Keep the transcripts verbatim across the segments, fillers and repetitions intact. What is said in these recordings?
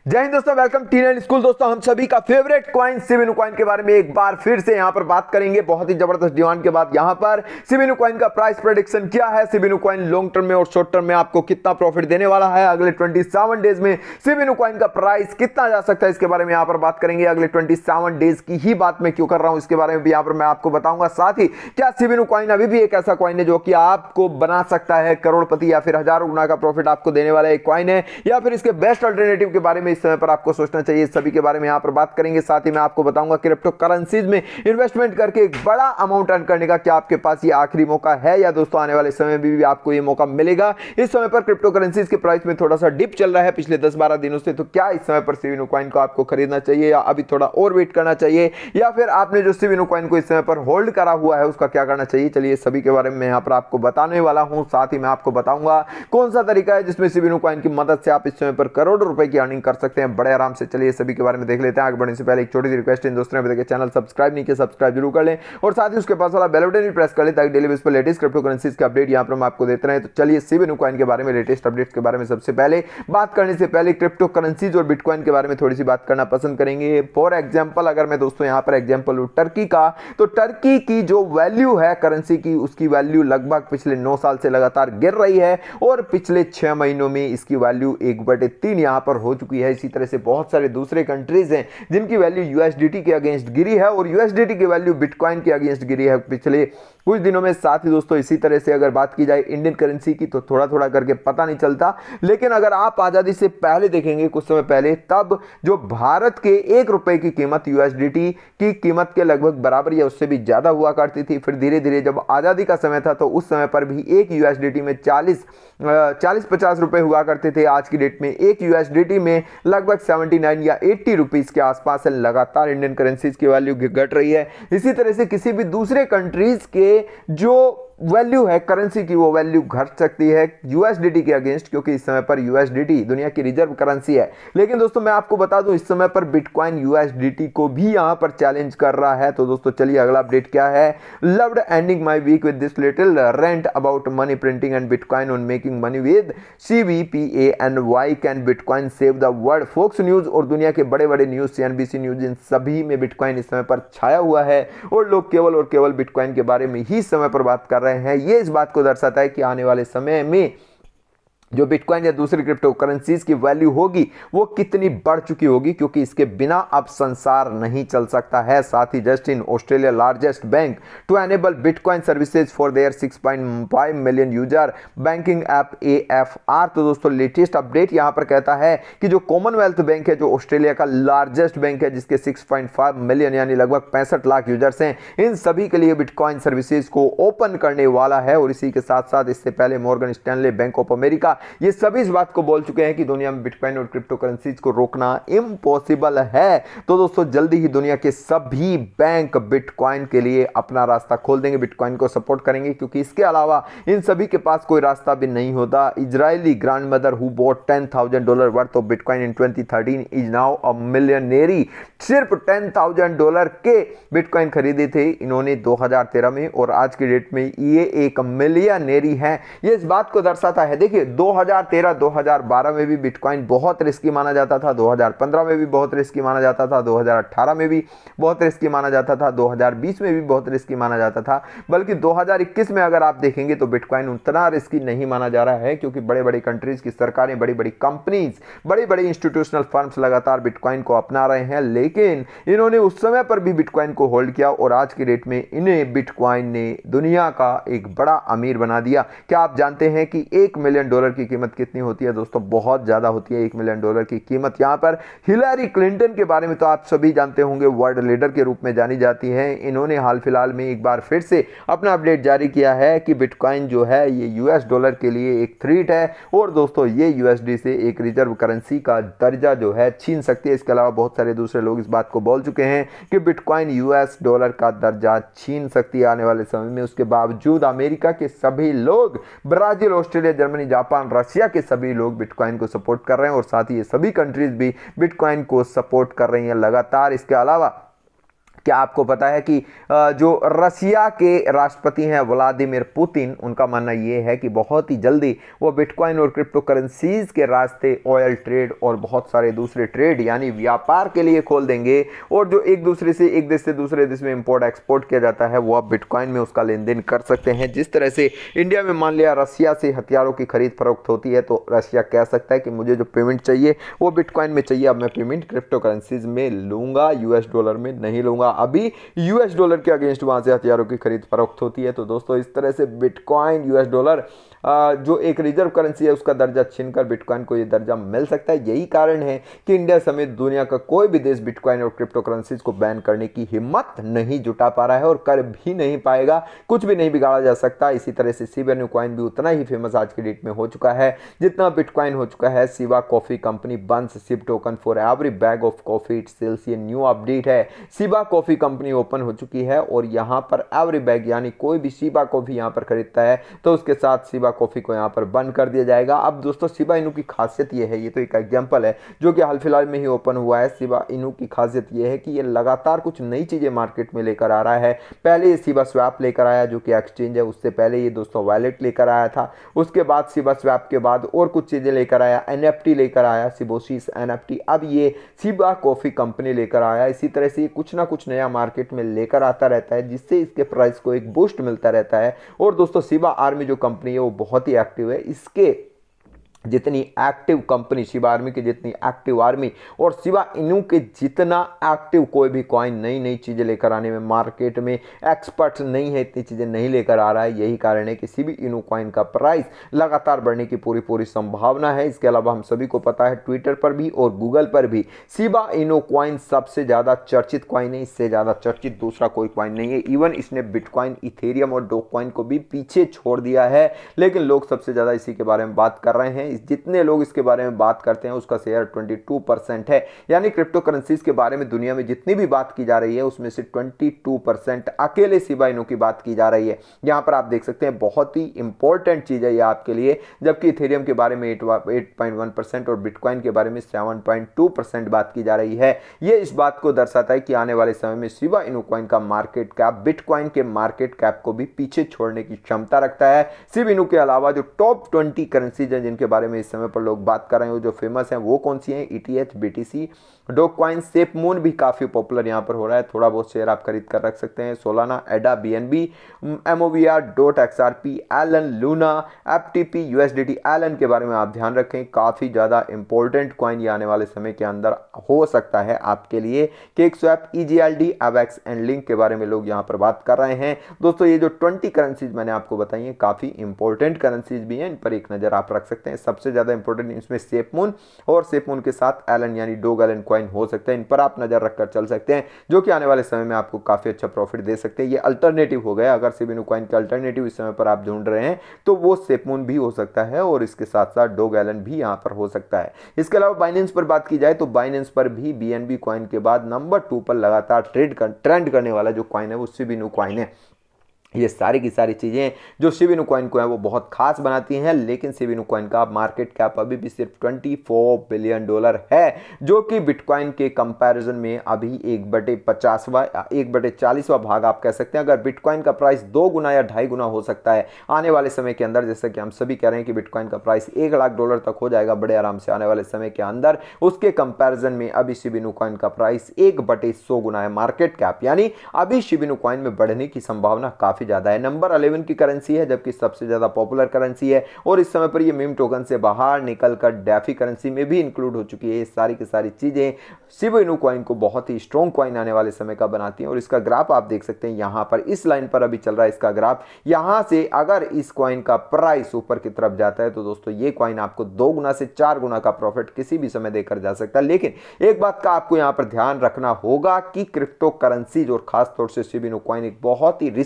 जय हिंद दोस्तों, welcome T nine school. दोस्तों हम सभी का favourite coin Shiba Inu coin के बारे में एक बार फिर से यहां पर बात करेंगे। बहुत ही जबरदस्त डिमांड के बाद यहां पर शिबा इनू कॉइन का प्राइस प्रेडिक्शन क्या है, Shiba Inu coin long term में और शॉर्ट टर्म में आपको कितना प्रॉफिट देने वाला है, अगले सत्ताईस डेज में शिबा इनू कॉइन का प्राइस कितना जा सकता है, इसके बारे में यहां पर बात करेंगे। अगले सत्ताईस डेज की ही बात मैं क्यों कर रहा हूं, इसके बारे में भी यहां पर मैं आपको बताऊंगा। साथ ही क्या शिबा इनू कॉइन अभी भी एक ऐसा कॉइन है जो कि आपको बना सकता है करोड़पति या फिर हजारों गुना का प्रॉफिट आपको देने वाला एक कॉइन है, या फिर इसके बेस्ट अल्टरनेटिव के बारे में इस समय पर आपको सोचना चाहिए, सभी के बारे में यहां पर बात करेंगे। साथ ही मैं आपको बताऊंगा क्रिप्टो करेंसीज में इन्वेस्टमेंट करके एक बड़ा अमाउंट अर्न करने का क्या आपके पास ये आखिरी मौका है, या दोस्तों आने वाले समय में भी, भी आपको ये मौका मिलेगा। इस समय पर क्रिप्टो करेंसीज के प्राइस में थोड़ा सा डिप चल रहा है पिछले दस बारह दिनों से, तो क्या इस समय पर शिबा इनू कॉइन को आपको खरीदना चाहिए या अभी थोड़ा और वेट करना चाहिए, या फिर आपने जो शिबा इनू कॉइन को इस समय पर होल्ड करा हुआ है उसका क्या करना चाहिए। चलिए सभी के बारे में मैं यहां पर आपको बताने वाला हूं। साथ ही मैं आपको बताऊंगा कौन सा तरीका है जिसमें शिबा इनू कॉइन की मदद से आप इस समय पर करोड़ों रुपए की अर्निंग कर सकते हैं बड़े आराम से। चलिए सभी के बारे में देख लेते हैं। आगे बढ़ने से पहले एक छोटी सी रिक्वेस्ट है, दोस्तों ने अभी तक चैनल सब्सक्राइब नहीं किया, सब्सक्राइब जरूर कर लें और साथ ही उसके पास वाला बेल बटन भी प्रेस कर लें ताकि डेली बेस पर लेटेस्ट क्रिप्टो करेंसीज के अपडेट यहां पर हम आपको देते रहे। तो चलिए शिबा इनू कॉइन के बारे में, लेटेस्ट अपडेट्स के बारे में सबसे पहले बात करने से पहले क्रिप्टो करेंसीज और बिटकॉइन के बारे में थोड़ी सी बात करना पसंद करेंगे। फॉर एग्जांपल अगर मैं दोस्तों यहां पर एग्जांपल लूं टर्की का, तो टर्की की जो वैल्यू है करेंसी की, उसकी वैल्यू लगभग पिछले नौ साल से लगातार गिर रही है और पिछले छह महीनों में इसकी वैल्यू एक बटे तीन यहां पर हो चुकी है। इसी तरह से बहुत सारे दूसरे कंट्रीज हैं जिनकी वैल्यू यूएसडीटी के अगेंस्ट गिरी है और यूएसडीटी की वैल्यू बिटकॉइन के अगेंस्ट गिरी है पिछले कुछ दिनों में। साथ ही दोस्तों इसी तरह से अगर बात की जाए इंडियन करेंसी की, तो थोड़ा थोड़ा करके पता नहीं चलता, लेकिन अगर आप आजादी से पहले देखेंगे कुछ समय पहले, तब जो भारत के एक रुपए की कीमत यूएसडीटी की कीमत के लगभग बराबर या उससे भी ज्यादा हुआ करती थी। फिर धीरे धीरे जब आजादी का समय था तो उस समय पर भी एक यूएसडीटी में चालीस चालीस पचास रुपए हुआ करते थे। आज की डेट में एक यूएसडीटी में लगभग उन्यासी या अस्सी रुपीस के आसपास लगातार इंडियन करेंसीज की वैल्यू घट रही है। इसी तरह से किसी भी दूसरे कंट्रीज के जो वैल्यू है करेंसी की, वो वैल्यू घट सकती है यूएसडीटी के अगेंस्ट, क्योंकि इस समय पर यूएसडीटी दुनिया की रिजर्व करेंसी है। लेकिन दोस्तों मैं आपको बता दूं इस समय पर बिटकॉइन यूएसडीटी को भी यहां पर चैलेंज कर रहा है। तो दोस्तों चलिए अगला अपडेट क्या है। Loved ending my week with this little rant about money printing and bitcoin on making money with CVPA and why can bitcoin save the world. Fox News और दुनिया के बड़े बड़े न्यूज, सीएनबीसी न्यूज, इन सभी में bitcoin इस समय पर छाया हुआ है और लोग केवल और केवल बिटकॉइन के बारे में ही समय पर बात कर रहे हैं। ये इस बात को दर्शाता है कि आने वाले समय में जो बिटकॉइन या दूसरी क्रिप्टो करेंसीज की वैल्यू होगी वो कितनी बढ़ चुकी होगी, क्योंकि इसके बिना अब संसार नहीं चल सकता है। साथ ही just in Australia largest bank to enable bitcoin services for their six point five million user banking app AFR. तो दोस्तों लेटेस्ट अपडेट यहां पर कहता है कि जो कॉमनवेल्थ बैंक है, जो ऑस्ट्रेलिया का लार्जेस्ट बैंक है जिसके सिक्स पॉइंट फाइव मिलियन यानी लगभग पैंसठ लाख यूजर्स हैं, इन सभी के लिए बिटकॉइन सर्विसेज को ओपन करने वाला है। और इसी के साथ साथ इससे पहले Morgan Stanley, bank of America, ये सभी इस बात को बोल चुके हैं कि दुनिया में बिटकॉइन और क्रिप्टो करेंसीज को रोकना इम्पॉसिबल है। तो दोस्तों जल्दी ही दुनिया के सभी बैंक बिटकॉइन के लिए अपना रास्ता खोल देंगे, बिटकॉइन को सपोर्ट करेंगे, क्योंकि इसके अलावा इन सभी के पास कोई रास्ता भी नहीं होता। Israeli grandmother who bought ten thousand dollar worth of bitcoin in twenty thirteen is now a millionaire. सिर्फ टेन थाउजेंड डॉलर के बिटकॉइन खरीदे थे इन्होंने दो हजार तेरह में, और आज की डेट में ये एक मिलियनेरी है। ये इस बात को दर्शाता है, देखिए दो हजार तेरह दो हजार बारह में भी बिटकॉइन बहुत रिस्की माना जाता था, दो हजार पंद्रह में भी बहुत रिस्की माना जाता था, दो हजार अठारह में भी बहुत रिस्की माना जाता था, दो हजार बीस में भी बहुत रिस्की माना जाता था, बल्कि दो हजार इक्कीस में अगर आप देखेंगे तो बिटकॉइन उतना रिस्की नहीं माना जा रहा है, क्योंकि बड़े बड़े कंट्रीज की सरकारें, बड़ी बड़ी कंपनीज, बड़ी बड़ी इंस्टीट्यूशनल फर्म्स लगातार बिटकॉइन को अपना रहे हैं। लेकिन इन्होंने उस समय पर भी बिटकॉइन को होल्ड किया और आज की डेट में इन्हें बिटकॉइन ने दुनिया का एक बड़ा अमीर बना दिया। क्या आप जानते हैं कि एक मिलियन डॉलर की कीमत कितनी होती है दोस्तों? बहुत ज्यादा होती है एक मिलियन डॉलर की कीमत। यहां पर हिलरी क्लिंटन के बारे में तो आप सभी जानते होंगे, वर्ल्ड लीडर के रूप में जानी जाती हैं। इन्होंने हाल फिलहाल में एक बार फिर से अपना अपडेट जारी किया है कि बिटकॉइन जो है ये यूएस डॉलर के लिए एक थ्रेट है और दोस्तों ये यूएसडी से एक रिजर्व करेंसी का दर्जा जो है छीन सकती है। इसके अलावा बहुत सारे दूसरे लोग इस बात को बोल चुके हैं कि बिटकॉइन यूएस डॉलर का दर्जा छीन सकती है आने वाले समय में। उसके बावजूद अमेरिका के सभी लोग, Brazil, Australia, Germany, Japan, Russia के सभी लोग बिटकॉइन को सपोर्ट कर रहे हैं और साथ ही ये सभी कंट्रीज भी बिटकॉइन को सपोर्ट कर रही हैं लगातार। इसके अलावा क्या आपको पता है कि जो रसिया के राष्ट्रपति हैं व्लादिमीर पुतिन, उनका मानना यह है कि बहुत ही जल्दी वो बिटकॉइन और क्रिप्टो करेंसीज के रास्ते ऑयल ट्रेड और बहुत सारे दूसरे ट्रेड यानी व्यापार के लिए खोल देंगे, और जो एक दूसरे से एक देश से दूसरे देश में इंपोर्ट एक्सपोर्ट किया जाता है वो आप बिटकॉइन में उसका लेन देन कर सकते हैं। जिस तरह से इंडिया में मान लिया रसिया से हथियारों की खरीद फरोख्त होती है, तो रसिया कह सकता है कि मुझे जो पेमेंट चाहिए वो बिटकॉइन में चाहिए, अब मैं पेमेंट क्रिप्टो करेंसीज में लूंगा, यूएस डॉलर में नहीं लूंगा। अभी यूएस डॉलर के अगेंस्ट वहां से हथियारों की खरीद फरोख्त होती है। तो दोस्तों इस तरह से बिटकॉइन, यूएस डॉलर जो एक रिजर्व करेंसी है उसका दर्जा छीनकर बिटकॉइन को ये दर्जा मिल सकता है। यही कारण है कि इंडिया समेत दुनिया का कोई भी देश बिटकॉइन और क्रिप्टो करेंसीज को बैन करने की हिम्मत नहीं जुटा पा रहा है और कर भी नहीं पाएगा। कुछ भी नहीं बिगाड़ा जा सकता। इसी तरह से शिबा इनू कॉइन भी उतना ही फेमस आज की डेट में हो चुका है जितना बिटकॉइन हो चुका है। Shiba coffee company burns SHIB token for every bag of coffee it sells, ये न्यू अपडेट है। शिबा कॉफी कंपनी ओपन हो चुकी है और यहां पर एवरी बैग यानी कोई भी शिबा कॉफी यहां पर खरीदता है तो उसके साथ शिबा कॉफी को यहां पर बंद कर दिया जाएगा। अब दोस्तों शिबा इनू की खासियत यह है, ये तो एक एग्जांपल है जो कि हाल फिलहाल में ही ओपन हुआ है। शिबा इनू की खासियत यह है कि ये लगातार कुछ नई चीजें मार्केट में लेकर आ रहा है। पहले ये शिबा स्वैप लेकर आया जो कि एक्सचेंज है, उससे पहले ये दोस्तों वॉलेट लेकर आया था, उसके बाद शिबा स्वैप के बाद और कुछ चीजें लेकर आया, एनएफटी लेकर आया, सिबोसिस एनएफटी, अब ये शिबा कॉफी कंपनी लेकर आया। इसी तरह से ये कुछ ना कुछ नया मार्केट में लेकर आता रहता है जिससे इसके प्राइस को एक बूस्ट मिलता रहता है। और दोस्तों शिबा आर्मी जो कंपनी है वो बहुत ही एक्टिव है। इसके जितनी एक्टिव कंपनी शिबा आर्मी की जितनी एक्टिव आर्मी और शिबा इनू के जितना एक्टिव कोई भी कॉइन नई नई चीज़ें लेकर आने में मार्केट में एक्सपर्ट नहीं है, इतनी चीज़ें नहीं लेकर आ रहा है। यही कारण है कि शिबा इनू कॉइन का प्राइस लगातार बढ़ने की पूरी पूरी संभावना है। इसके अलावा हम सभी को पता है ट्विटर पर भी और गूगल पर भी शिबा इनू कॉइन सबसे ज़्यादा चर्चित कॉइन है, इससे ज़्यादा चर्चित दूसरा कोई कॉइन नहीं है। इवन इसने बिटकॉइन, इथेरियम और डॉग कॉइन को भी पीछे छोड़ दिया है, लेकिन लोग सबसे ज़्यादा इसी के बारे में बात कर रहे हैं। जितने लोग इसके बारे में बात करते हैं उसका शेयर बाईस परसेंट है, यानी क्रिप्टो करेंसीज के बारे में दुनिया में जितनी भी बात की जा रही है उसमें से बाईस परसेंट अकेले शिबा इनू की बात की जा रही है। यहां पर आप देख सकते हैं बहुत ही इंपॉर्टेंट चीज है ये आपके लिए, जबकि इथेरियम के बारे में आठ पॉइंट एक परसेंट और बिटकॉइन के बारे में सात पॉइंट दो परसेंट बात की जा रही है। यह इस बात को दर्शाता है कि आने वाले समय में शिबा इनू कॉइन का मार्केट कैप बिटकॉइन के मार्केट कैप को भी पीछे छोड़ने की क्षमता रखता है। शिबा इनू के अलावा जो टॉप बीस करेंसीज हैं जिनके बारे में इस समय पर लोग बात कर रहे हैं, जो फेमस हैं वो कौन सी हैं? ETH, BTC, dogecoin, safemoon भी काफी पॉपुलर यहां पर हो रहा है, थोड़ा बहुत शेयर आप खरीद कर रख सकते हैं। Solana, ADA, BNB, MOVR, DOT XRP, Elon, Luna, FTP, USDT, Elon के बारे में आप ध्यान रखें, काफी ज्यादा इंपॉर्टेंट कॉइन ये आने वाले समय के अंदर हो सकता है आपके लिए। Cake swap, EGLD, Avax and link के बारे में लोग यहां पर बात कर रहे हैं। दोस्तों ये जो बीस करेंसीज मैंने आपको बताई हैं काफी इंपॉर्टेंट करेंसीज भी हैं, इन पर एक नजर आप रख सकते हैं। सबसे ज्यादा इंपॉर्टेंट इसमें सेप मून और सेप मून के साथ एलन यानी डॉग एलन कॉइन हो सकते हैं, इन पर आप नजर रखकर चल सकते हैं, जो कि आने वाले समय में आपको काफी अच्छा प्रॉफिट दे सकते हैं। ये अल्टरनेटिव हो गया, अगर शिबा इनू कॉइन का अल्टरनेटिव इस समय पर आप ढूंढ रहे हैं तो वो सेप मून भी हो सकता है और इसके साथ साथ डॉग एलन भी यहां पर हो सकता है। इसके अलावा बाइनेंस पर बात की जाए तो बाइनेंस पर भी बीएनबी कॉइन के बाद नंबर टू पर लगातार ट्रेड कर, ट्रेंड करने वाला जो कॉइन है वो शिबा इनू कॉइन है। ये सारी की सारी चीज़ें जो शिबा इनू कॉइन को है वो बहुत खास बनाती हैं, लेकिन शिबा इनू कॉइन का मार्केट कैप अभी भी सिर्फ चौबीस बिलियन डॉलर है, जो कि बिटकॉइन के कंपैरिजन में अभी एक बटे पचासवा एक बटे चालीसवा भाग आप कह सकते हैं। अगर बिटकॉइन का प्राइस दो गुना या ढाई गुना हो सकता है आने वाले समय के अंदर, जैसा कि हम सभी कह रहे हैं कि बिटकॉइन का प्राइस एक लाख डॉलर तक हो जाएगा बड़े आराम से आने वाले समय के अंदर, उसके कंपैरिजन में अभी शिबा इनू कॉइन का प्राइस एक बटे सौ गुना है मार्केट कैप, यानी अभी शिबा इनू कॉइन में बढ़ने की संभावना काफी ज्यादा है। नंबर ग्यारह की करेंसी है, जबकि सबसे ज्यादा पॉपुलर करेंसी है और इस समय पर ये मीम टोकन से बाहर निकलकर डेफी करेंसी में भी इंक्लूड हो चुकी है। ये सारी की सारी चीजें शिबा इनू कॉइन को बहुत ही स्ट्रॉन्ग कॉइन आने वाले समय का बनाती हैं और इसका ग्राफ आप देख सकते हैं यहां पर इस लाइन पर अभी चल रहा है इसका ग्राफ। यहां से अगर इस कॉइन का प्राइस ऊपर की तरफ जाता है तो दोस्तों ये कॉइन आपको दो गुना से चार गुना का प्रॉफिट किसी भी समय देकर जा सकता है। लेकिन एक बात का आपको यहां पर ध्यान रखना होगा कि क्रिप्टो करेंसीज और खासतौर से शिबा इनू कॉइन एक बहुत ही रिस्की कॉइन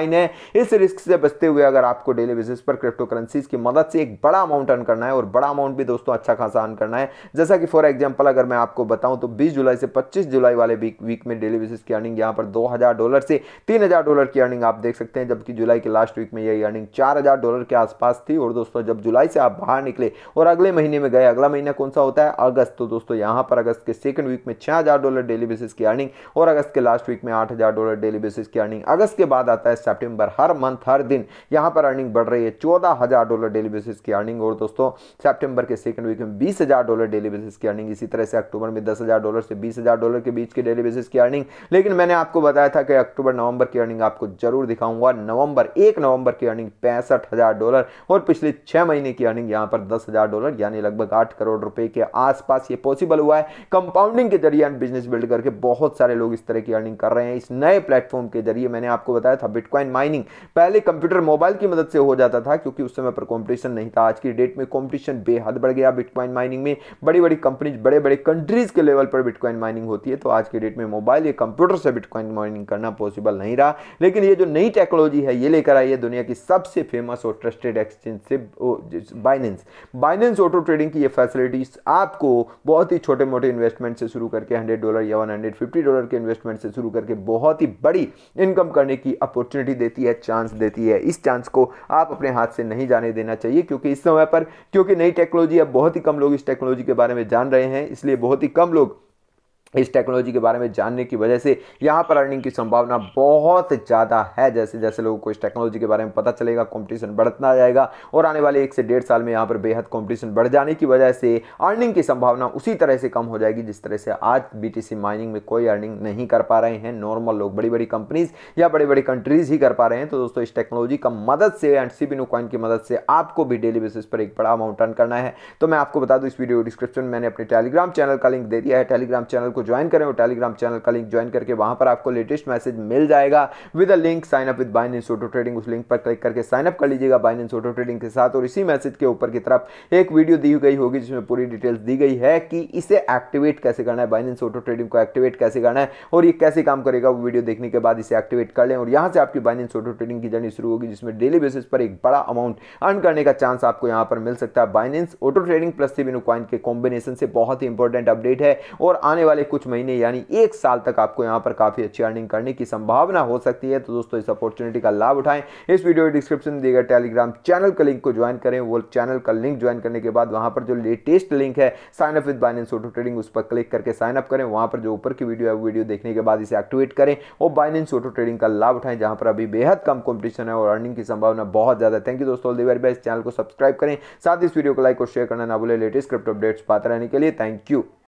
कॉइन है। इस रिस्क से बचते हुए अगर आपको डेली बेसिस पर क्रिप्टो करेंसीज की मदद से एक बड़ा अमाउंट अर्न करना है और बड़ा अमाउंट भी दोस्तों अच्छा खासा अर्न करना है, जैसा कि फॉर एग्जांपल अगर मैं आपको बताऊं तो बीस जुलाई से पच्चीस जुलाई वाले वीक वीक में डेली बेसिस की अर्निंग यहां पर दो हज़ार डॉलर से तीन हज़ार डॉलर की अर्निंग आप देख सकते हैं, जबकि जुलाई के लास्ट वीक में यह अर्निंग चार हज़ार डॉलर के आसपास थी। और दोस्तों जब जुलाई से आप बाहर निकले और अगले महीने में गए, अगला महीना कौन सा होता है, अगस्त, तो दोस्तों यहां पर अगस्त के सेकंड वीक में छह हज़ार डॉलर डेली बेसिस की अर्निंग और अगस्त के लास्ट वीक में आठ हज़ार डॉलर डेली बेसिस की अर्निंग। अगस्त के बाद आता है सितंबर, हर मंथ हर दिन यहां पर अर्निंग बढ़ रही है, चौदह हज़ार डॉलर डेली बेसिस की अर्निंग। और दोस्तों सितंबर के सेकंड वीक में बीस हज़ार डॉलर डेली बेसिस की अर्निंग। इसी तरह से अक्टूबर में दस हज़ार डॉलर से बीस हज़ार डॉलर के बीच की डेली बेसिस की अर्निंग। लेकिन मैंने आपको बताया था कि अक्टूबर नवंबर की अर्निंग आपको जरूर दिखाऊंगा। नवंबर एक नवंबर की अर्निंग पैंसठ हज़ार डॉलर और पिछले छह महीने की अर्निंग यहां पर दस हज़ार डॉलर यानी लगभग आठ करोड़ रुपए के आसपास ये पॉसिबल हुआ है। कंपाउंडिंग के जरिए बिजनेस बिल्ड करके बहुत सारे लोग इस तरह की अर्निंग कर रहे हैं इस नए प्लेटफॉर्म के जरिए। मैंने आपको बताया था बिटकॉइन माइनिंग पहले कंप्यूटर मोबाइल की मदद से हो जाता था क्योंकि उस समय पर कंपटीशन नहीं था। आज की डेट में कंपटीशन बेहद बढ़ गया बिटकॉइन माइनिंग में। बड़ी बड़ी कंपनीज, बड़े बड़े कंट्रीज के लेवल पर बिटकॉइन माइनिंग होती है। तो आज की डेट में मोबाइल या कंप्यूटर से बिटकॉइन माइनिंग करना पॉसिबल नहीं रहा। लेकिन ये जो नई टेक्नोलॉजी है ये लेकर आई है दुनिया की सबसे फेमस और ट्रस्टेड एक्सचेंज से बाइनेंस। बाइनेंस ऑटो ट्रेडिंग की ये फैसिलिटीज आपको बहुत ही छोटे मोटे इन्वेस्टमेंट से शुरू करके हंड्रेड डॉलर या एक सौ पचास डॉलर के इन्वेस्टमेंट से शुरू करके बहुत ही बड़ी इनकम करने की अपॉर्चुनिटी देती है, चांस देती है। इस चांस को आप अपने हाथ से नहीं जाने देना चाहिए क्योंकि इस समय पर क्योंकि नई टेक्नोलॉजी है, बहुत ही कम लोग इस टेक्नोलॉजी के बारे में जान रहे हैं, इसलिए बहुत ही कम लोग इस टेक्नोलॉजी के बारे में जानने की वजह से यहाँ पर अर्निंग की संभावना बहुत ज़्यादा है। जैसे जैसे लोगों को इस टेक्नोलॉजी के बारे में पता चलेगा कंपटीशन बढ़ता जाएगा और आने वाले एक से डेढ़ साल में यहाँ पर बेहद कंपटीशन बढ़ जाने की वजह से अर्निंग की संभावना उसी तरह से कम हो जाएगी जिस तरह से आज बीटीसी माइनिंग में कोई अर्निंग नहीं कर पा रहे हैं नॉर्मल लोग, बड़ी बड़ी कंपनीज या बड़ी बड़ी कंट्रीज ही कर पा रहे हैं। तो दोस्तों इस टेक्नोलॉजी का मदद से एंड शिबा इनू कॉइन की मदद से आपको भी डेली बेसिस पर एक बड़ा अमाउंट अर्न करना है। तो मैं आपको बता दूं इस वीडियो डिस्क्रिप्शन में मैंने अपने टेलीग्राम चैनल का लिंक दे दिया है। टेलीग्राम चैनल को ज्वाइन करें और टेलीग्राम चैनल का लिंक ज्वाइन करके वहां पर आपको लेटेस्ट मैसेज मिल जाएगा with a link sign up with Binance auto trading. उस लिंक पर क्लिक करके साइन अप कर लीजिएगा बाइनेंस ऑटो ट्रेडिंग के साथ। और इसी मैसेज के ऊपर की तरफ एक वीडियो दी गई होगी जिसमें पूरी डिटेल्स दी गई है कि इसे एक्टिवेट कैसे करना है, बाइनेंस ऑटो ट्रेडिंग को एक्टिवेट कैसे करना है और ये कैसे काम करेगा। वो वीडियो देखने के बाद इसे एक्टिवेट कर लें और यहां से आपकी बाइनेंस ऑटो ट्रेडिंग की जर्नी शुरू होगी जिसमें डेली बेसिस पर एक बड़ा अमाउंट अर्न करने का चांस आपको यहां पर मिल सकता है। Binance auto trading plus Shiba Inu coin के कॉम्बिनेशन से बहुत ही इंपॉर्टेंट अपडेट है और आने वाले कुछ महीने यानी एक साल तक आपको यहां पर काफी अच्छी अर्निंग करने की संभावना हो सकती है। तो दोस्तों इस अपॉर्चुनिटी का लाभ उठाएं। इस वीडियो डिस्क्रिप्शन में दिए गए टेलीग्राम चैनल का लिंक को ज्वाइन करें। वो चैनल का लिंक ज्वाइन करने के बाद वहां पर जो लेटेस्ट लिंक है sign up with Binance auto trading उस पर क्लिक करके साइन अप करें। वहां पर जो ऊपर की वीडियो है वीडियो देखने के बाद इसे एक्टिवेट करें और बाइनेंस ऑटो ट्रेडिंग का लाभ उठाएं जहां पर अभी बेहद कम कंपटीशन है और अर्निंग की संभावना बहुत ज्यादा। थैंक यू दोस्तों, इस चैनल को सब्सक्राइब करें, साथ ही इस वीडियो को लाइक और शेयर करना ना भूलें लेटेस्ट क्रिप्टो अपडेट्स पाते रहने के लिए। Thank you.